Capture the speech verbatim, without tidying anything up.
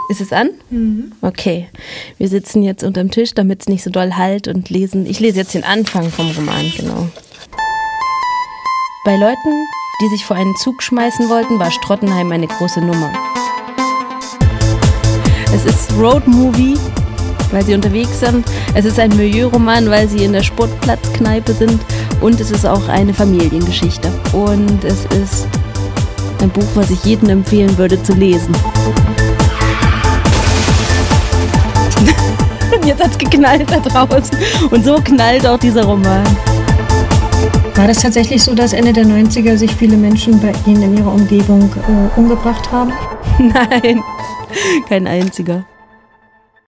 Ist es an? Mhm. Okay. Wir sitzen jetzt unterm Tisch, damit es nicht so doll hallt und lesen. Ich lese jetzt den Anfang vom Roman, genau. Bei Leuten, die sich vor einen Zug schmeißen wollten, war Strottenheim eine große Nummer. Es ist Roadmovie, weil sie unterwegs sind. Es ist ein Milieuroman, weil sie in der Sportplatzkneipe sind. Und es ist auch eine Familiengeschichte. Und es ist ein Buch, was ich jedem empfehlen würde zu lesen. Jetzt hat es geknallt da draußen. Und so knallt auch dieser Roman. War das tatsächlich so, dass Ende der neunziger sich viele Menschen bei Ihnen in Ihrer Umgebung äh, umgebracht haben? Nein, kein einziger.